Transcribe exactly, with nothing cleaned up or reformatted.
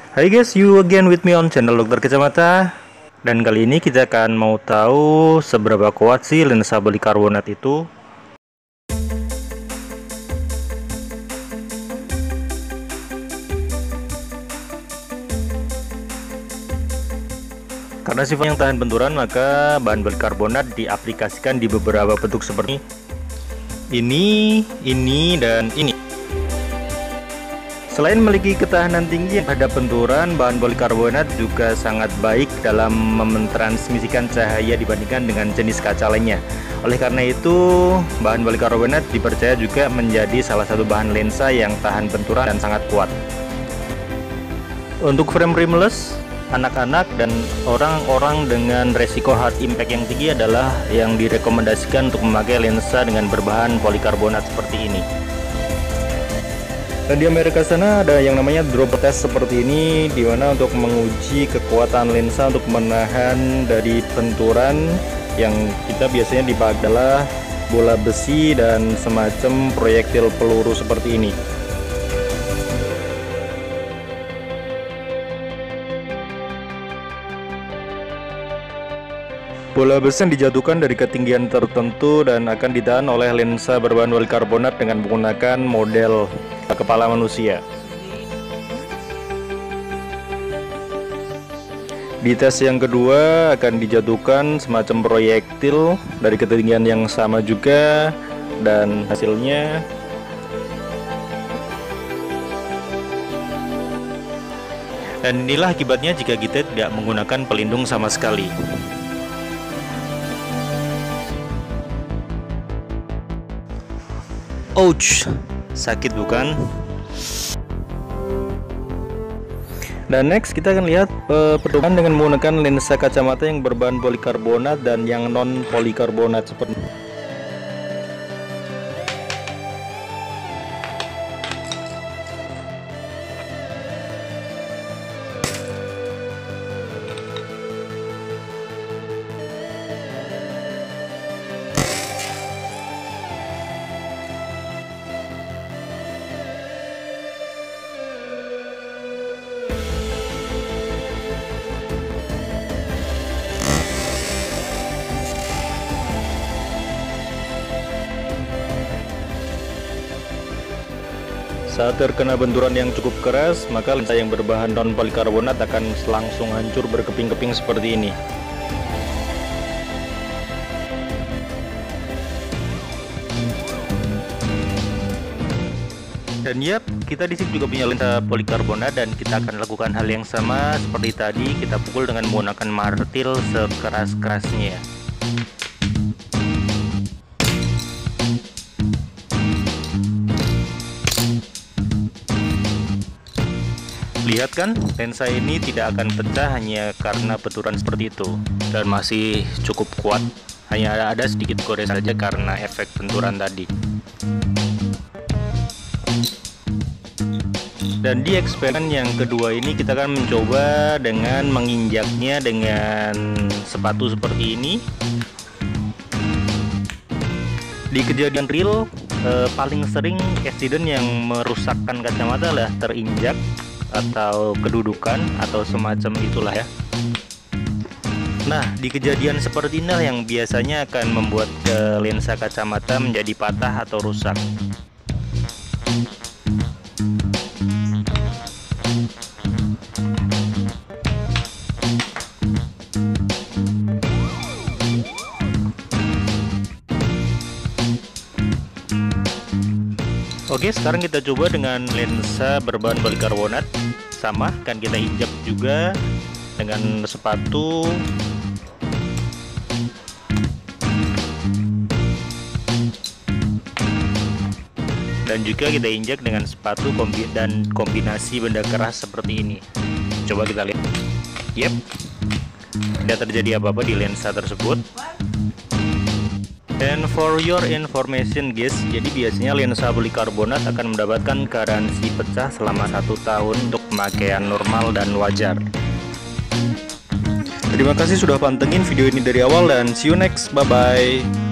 Hai guys, you again with me on channel Dokter Kacamata. Dan kali ini kita akan mau tahu seberapa kuat sih lensa polikarbonat itu. Karena sifatnya yang tahan benturan, maka bahan polikarbonat diaplikasikan di beberapa bentuk seperti ini, ini, dan ini. Selain memiliki ketahanan tinggi terhadap benturan, bahan polikarbonat juga sangat baik dalam mentransmisikan cahaya dibandingkan dengan jenis kaca lainnya. Oleh karena itu, bahan polikarbonat dipercaya juga menjadi salah satu bahan lensa yang tahan benturan dan sangat kuat. Untuk frame rimless, anak-anak dan orang-orang dengan resiko hard impact yang tinggi adalah yang direkomendasikan untuk memakai lensa dengan berbahan polikarbonat seperti ini. Dan di Amerika sana ada yang namanya drop test seperti ini, di mana untuk menguji kekuatan lensa untuk menahan dari benturan yang kita biasanya dipakai adalah bola besi dan semacam proyektil peluru seperti ini. Bola besi yang dijatuhkan dari ketinggian tertentu dan akan ditahan oleh lensa berbahan polikarbonat dengan menggunakan model kepala manusia. Di tes yang kedua akan dijatuhkan semacam proyektil dari ketinggian yang sama juga, dan hasilnya dan inilah akibatnya jika kita tidak menggunakan pelindung sama sekali. Ouch, sakit bukan? Dan next kita akan lihat uh, perbedaan dengan menggunakan lensa kacamata yang berbahan polikarbonat dan yang non polikarbonat seperti ini. Saat terkena benturan yang cukup keras, maka lensa yang berbahan non polikarbonat akan langsung hancur berkeping-keping seperti ini. Dan yap, kita di sini juga punya lensa polikarbonat dan kita akan lakukan hal yang sama seperti tadi. Kita pukul dengan menggunakan martil sekeras-kerasnya. Lihat kan, lensa ini tidak akan pecah hanya karena benturan seperti itu, dan masih cukup kuat. Hanya ada sedikit gores saja karena efek benturan tadi. Dan di eksperimen yang kedua ini kita akan mencoba dengan menginjaknya dengan sepatu seperti ini. Di kejadian real, eh, paling sering accident yang merusakkan kacamata adalah terinjak atau kedudukan atau semacam itulah ya. Nah, di kejadian seperti inilah yang biasanya akan membuat uh, lensa kacamata menjadi patah atau rusak. Oke, sekarang kita coba dengan lensa berbahan polikarbonat. Sama, kan kita injak juga dengan sepatu. Dan juga kita injak dengan sepatu kombi dan kombinasi benda keras seperti ini. Coba kita lihat. Yep, tidak terjadi apa-apa di lensa tersebut. And for your information guys, jadi biasanya lensa polikarbonat akan mendapatkan garansi pecah selama satu tahun untuk pemakaian normal dan wajar. Terima kasih sudah pantengin video ini dari awal dan see you next, bye bye.